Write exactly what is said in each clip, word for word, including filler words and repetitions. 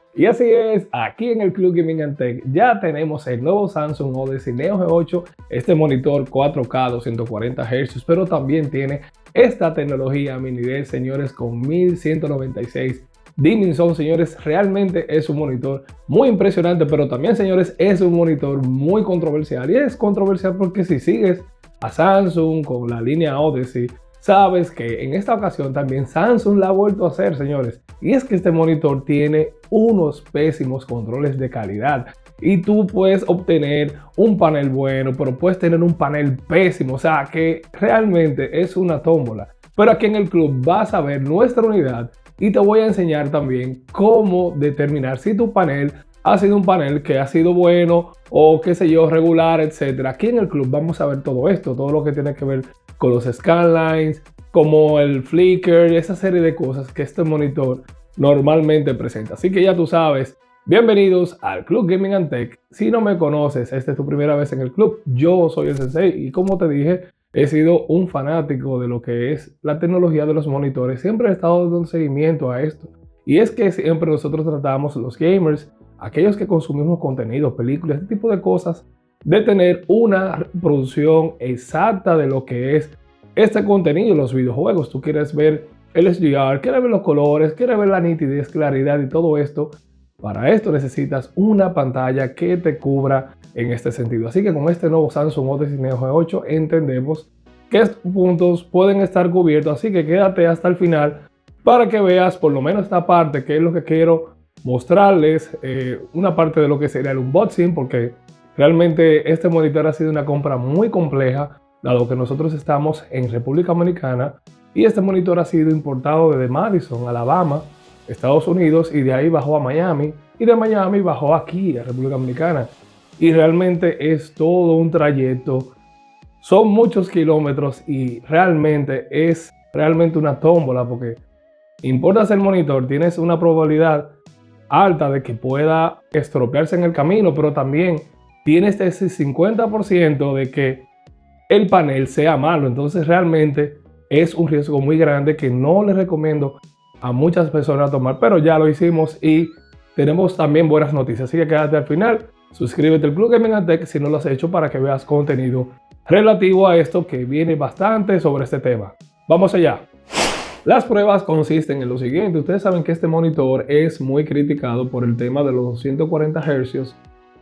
Y así es, aquí en el Club Gaming and Tech ya tenemos el nuevo Samsung Odyssey Neo G ocho, este monitor cuatro K doscientos cuarenta hercios, pero también tiene esta tecnología mini L E D, señores, con mil ciento noventa y seis Dimensity, señores. Realmente es un monitor muy impresionante, pero también, señores, es un monitor muy controversial. Y es controversial porque si sigues a Samsung con la línea Odyssey, sabes que en esta ocasión también Samsung la ha vuelto a hacer, señores. Y es que este monitor tiene unos pésimos controles de calidad. Y tú puedes obtener un panel bueno, pero puedes tener un panel pésimo. O sea que realmente es una tómbola. Pero aquí en el club vas a ver nuestra unidad y te voy a enseñar también cómo determinar si tu panel ha sido un panel que ha sido bueno o qué sé yo, regular, etcétera. Aquí en el club vamos a ver todo esto, todo lo que tiene que ver con los scanlines, como el flicker, esa serie de cosas que este monitor normalmente presenta. Así que ya tú sabes, bienvenidos al Club Gaming and Tech. Si no me conoces, esta es tu primera vez en el club, yo soy el Sensei y como te dije, he sido un fanático de lo que es la tecnología de los monitores. Siempre he estado dando seguimiento a esto. Y es que siempre nosotros tratamos los gamers, aquellos que consumimos contenido, películas, este tipo de cosas, de tener una producción exacta de lo que es este contenido, los videojuegos. Tú quieres ver el H D R, quieres ver los colores, quieres ver la nitidez, claridad y todo esto. Para esto necesitas una pantalla que te cubra en este sentido. Así que con este nuevo Samsung Odyssey Neo G ocho entendemos que estos puntos pueden estar cubiertos. Así que quédate hasta el final para que veas por lo menos esta parte, que es lo que quiero mostrarles, eh, una parte de lo que sería el unboxing, porque realmente este monitor ha sido una compra muy compleja, dado que nosotros estamos en República Dominicana y este monitor ha sido importado desde Madison, Alabama, Estados Unidos, y de ahí bajó a Miami, y de Miami bajó aquí a República Dominicana. Y realmente es todo un trayecto, son muchos kilómetros y realmente es realmente una tómbola, porque importas el monitor, tienes una probabilidad alta de que pueda estropearse en el camino, pero también tienes ese cincuenta por ciento de que el panel sea malo. Entonces realmente es un riesgo muy grande que no les recomiendo a muchas personas tomar, pero ya lo hicimos y tenemos también buenas noticias. Así que quédate al final, suscríbete al Club Gaming and Tech si no lo has hecho, para que veas contenido relativo a esto, que viene bastante sobre este tema. Vamos allá. Las pruebas consisten en lo siguiente. Ustedes saben que este monitor es muy criticado por el tema de los doscientos cuarenta hercios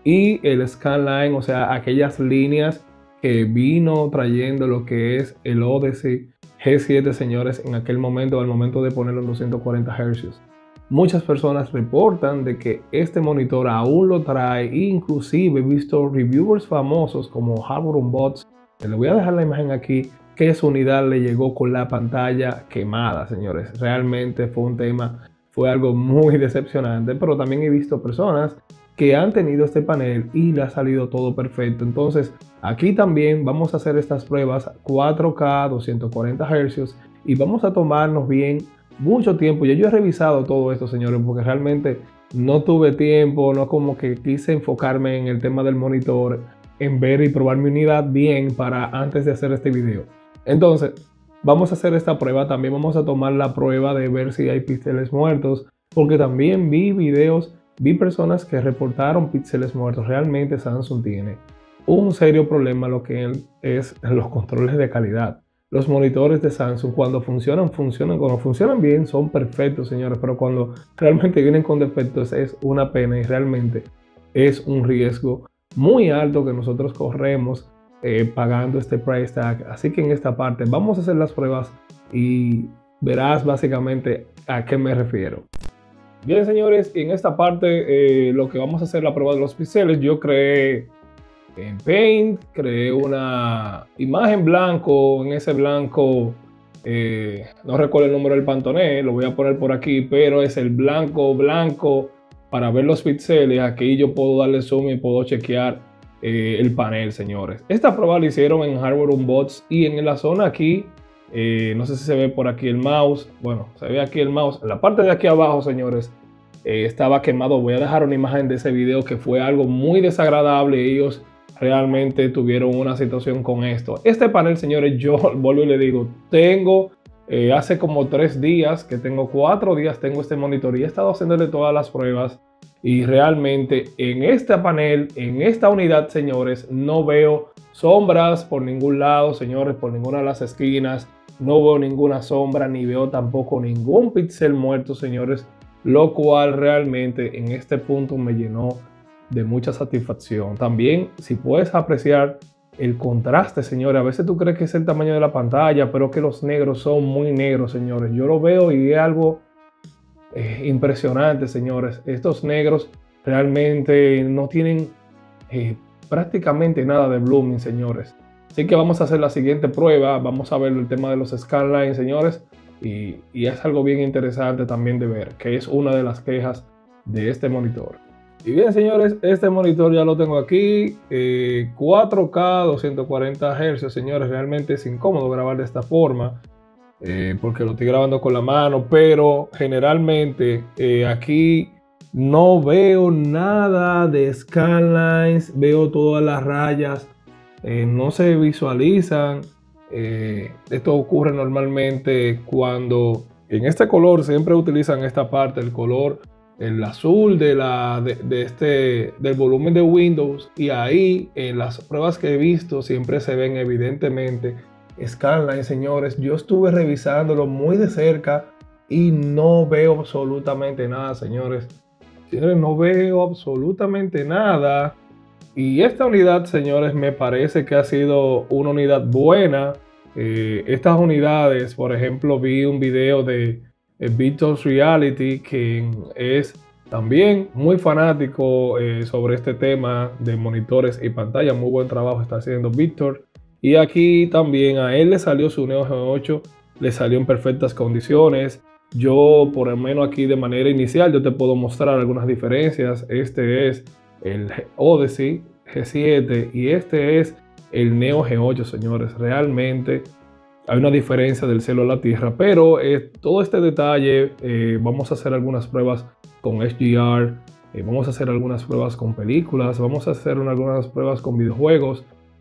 y el scanline, o sea, aquellas líneas que vino trayendo lo que es el Odyssey G siete, señores, en aquel momento, al momento de ponerlo en doscientos cuarenta hercios. Muchas personas reportan de que este monitor aún lo trae, inclusive he visto reviewers famosos como Hardware Unboxed, que le voy a dejar la imagen aquí, que su unidad le llegó con la pantalla quemada, señores. Realmente fue un tema, fue algo muy decepcionante, pero también he visto personas que han tenido este panel y le ha salido todo perfecto. Entonces aquí también vamos a hacer estas pruebas cuatro K doscientos cuarenta hercios y vamos a tomarnos bien mucho tiempo. Ya yo he revisado todo esto, señores, porque realmente no tuve tiempo, no como que quise enfocarme en el tema del monitor, en ver y probar mi unidad bien para antes de hacer este video. Entonces vamos a hacer esta prueba. También vamos a tomar la prueba de ver si hay píxeles muertos, porque también vi videos, vi personas que reportaron píxeles muertos. Realmente Samsung tiene un serio problema lo que es los controles de calidad. Los monitores de Samsung, cuando funcionan, funcionan. Cuando funcionan bien, son perfectos, señores, pero cuando realmente vienen con defectos es una pena y realmente es un riesgo muy alto que nosotros corremos eh, pagando este price tag. Así que en esta parte vamos a hacer las pruebas y verás básicamente a qué me refiero. Bien, señores, en esta parte eh, lo que vamos a hacer la prueba de los píxeles. Yo creé en Paint, creé una imagen blanco. En ese blanco eh, no recuerdo el número del Pantone, lo voy a poner por aquí, pero es el blanco blanco para ver los píxeles. Aquí yo puedo darle zoom y puedo chequear eh, el panel, señores. Esta prueba la hicieron en Hardware Unboxed y en la zona aquí, eh, no sé si se ve por aquí el mouse. Bueno, se ve aquí el mouse. En la parte de aquí abajo, señores, eh, estaba quemado. Voy a dejar una imagen de ese video, que fue algo muy desagradable. Ellos realmente tuvieron una situación con esto. Este panel, señores, yo vuelvo y le digo, tengo eh, hace como tres días, que tengo cuatro días, tengo este monitor y he estado haciéndole todas las pruebas Y realmente en este panel, en esta unidad, señores, no veo sombras por ningún lado, señores, por ninguna de las esquinas. No veo ninguna sombra, ni veo tampoco ningún píxel muerto, señores, lo cual realmente en este punto me llenó de mucha satisfacción. También, si puedes apreciar el contraste, señores, a veces tú crees que es el tamaño de la pantalla, pero que los negros son muy negros, señores. Yo lo veo y es algo eh, impresionante, señores. Estos negros realmente no tienen eh, prácticamente nada de blooming, señores. Así que vamos a hacer la siguiente prueba. Vamos a ver el tema de los scanlines, señores. Y, y es algo bien interesante también de ver, que es una de las quejas de este monitor. Y bien, señores, este monitor ya lo tengo aquí, eh, cuatro K, doscientos cuarenta hercios, señores. Realmente es incómodo grabar de esta forma, eh, porque lo estoy grabando con la mano, pero generalmente eh, aquí no veo nada de scanlines, veo todas las rayas, eh, no se visualizan. Eh, esto ocurre normalmente cuando en este color siempre utilizan esta parte, el color, el azul de la, de, de este, del volumen de Windows, y ahí en las pruebas que he visto siempre se ven evidentemente scanline, señores. Yo estuve revisándolo muy de cerca y no veo absolutamente nada, señores. Señores, no veo absolutamente nada. Y esta unidad, señores, me parece que ha sido una unidad buena. Eh, estas unidades, por ejemplo, vi un video de eh, Victor's Reality, que es también muy fanático eh, sobre este tema de monitores y pantalla. Muy buen trabajo está haciendo Victor. Y aquí también a él le salió su Neo Geo ocho, le salió en perfectas condiciones. Yo, por lo menos aquí de manera inicial, yo te puedo mostrar algunas diferencias. Este es el Odyssey G siete y este es el Neo Geo ocho, señores. Realmente hay una diferencia del cielo a la tierra, pero eh, todo este detalle, eh, vamos a hacer algunas pruebas con H D R, eh, vamos a hacer algunas pruebas con películas, vamos a hacer una, algunas pruebas con videojuegos,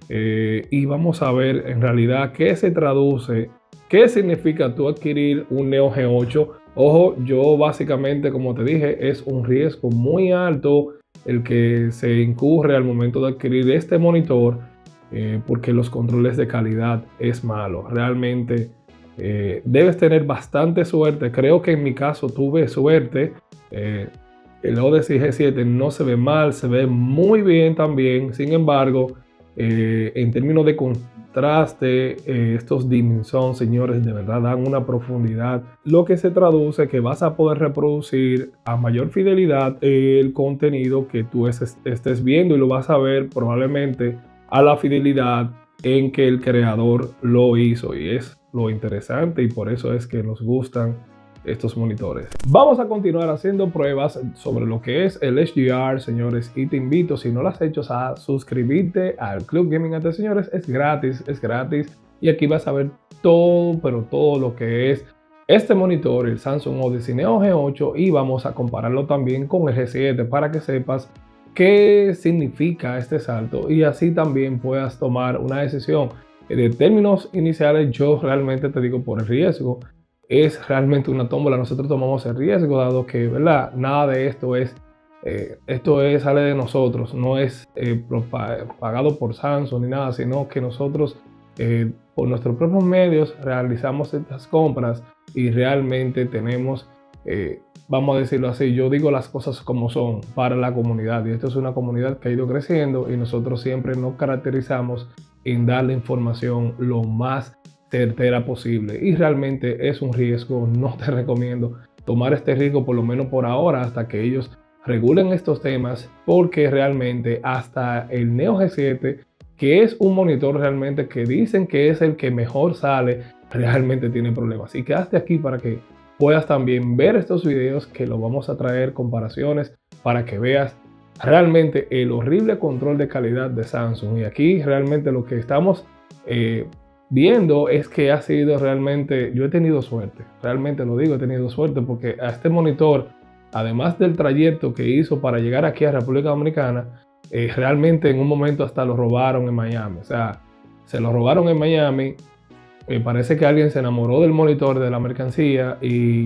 eh, y vamos a ver en realidad qué se traduce, qué significa tú adquirir un Neo Geo ocho. Ojo, yo básicamente, como te dije, es un riesgo muy alto el que se incurre al momento de adquirir este monitor, eh, porque los controles de calidad es malo. Realmente eh, debes tener bastante suerte. Creo que en mi caso tuve suerte. Eh, el Odyssey G siete no se ve mal, se ve muy bien también. Sin embargo, eh, en términos de contraste, eh, estos Dim Sum, señores, de verdad dan una profundidad, lo que se traduce que vas a poder reproducir a mayor fidelidad el contenido que tú es, estés viendo, y lo vas a ver probablemente a la fidelidad en que el creador lo hizo, y es lo interesante, y por eso es que nos gustan estos monitores. Vamos a continuar haciendo pruebas sobre lo que es el H D R, señores, y te invito, si no lo has hecho, a suscribirte al Club Gaming A T, señores. Es gratis, es gratis, y aquí vas a ver todo, pero todo lo que es este monitor, el Samsung Odyssey Neo Geo ocho, y vamos a compararlo también con el G siete para que sepas qué significa este salto, y así también puedas tomar una decisión. De términos iniciales, yo realmente te digo, por el riesgo, es realmente una tómbola. Nosotros tomamos el riesgo, dado que, ¿verdad?, nada de esto es, eh, esto es, sale de nosotros, no es eh, pagado por Samsung ni nada, sino que nosotros eh, por nuestros propios medios realizamos estas compras, y realmente tenemos, eh, vamos a decirlo así, yo digo las cosas como son para la comunidad, y esto es una comunidad que ha ido creciendo, y nosotros siempre nos caracterizamos en dar la información lo más certera posible, y realmente es un riesgo. No te recomiendo tomar este riesgo, por lo menos por ahora, hasta que ellos regulen estos temas, porque realmente hasta el Neo G siete, que es un monitor realmente que dicen que es el que mejor sale, realmente tiene problemas. Y quedaste aquí para que puedas también ver estos videos, que lo vamos a traer comparaciones para que veas realmente el horrible control de calidad de Samsung. Y aquí realmente lo que estamos eh, viendo es que ha sido realmente, yo he tenido suerte, realmente lo digo, he tenido suerte, porque a este monitor, además del trayecto que hizo para llegar aquí a República Dominicana, eh, realmente en un momento hasta lo robaron en Miami. O sea, se lo robaron en Miami. Me parece que alguien se enamoró del monitor, de la mercancía, y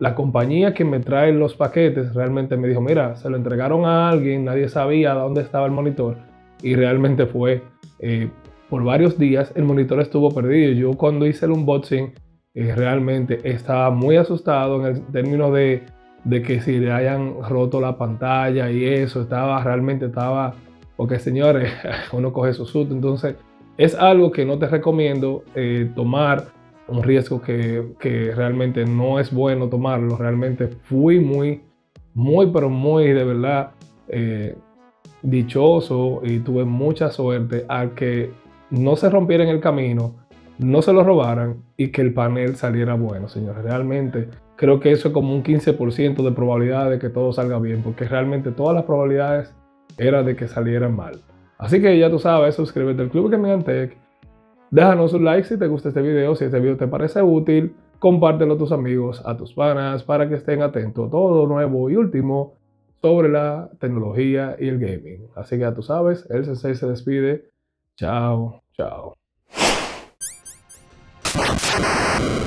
la compañía que me trae los paquetes realmente me dijo, mira, se lo entregaron a alguien, nadie sabía dónde estaba el monitor y realmente fue eh, por varios días el monitor estuvo perdido. Yo cuando hice el unboxing eh, realmente estaba muy asustado en el término de, de que si le hayan roto la pantalla y eso, estaba realmente estaba, porque señores, uno coge su susto. Entonces es algo que no te recomiendo eh, tomar, un riesgo que, que realmente no es bueno tomarlo. Realmente fui muy, muy, pero muy de verdad eh, dichoso y tuve mucha suerte al que no se rompiera en el camino, no se lo robaran y que el panel saliera bueno, señores. Realmente creo que eso es como un quince por ciento de probabilidad de que todo salga bien, porque realmente todas las probabilidades eran de que salieran mal. Así que ya tú sabes, suscríbete al Club Gaming Tech. Déjanos un like si te gusta este video, si este video te parece útil, compártelo a tus amigos, a tus panas, para que estén atentos a todo lo nuevo y último sobre la tecnología y el gaming. Así que ya tú sabes, el Sensei se despide. Chao, chao.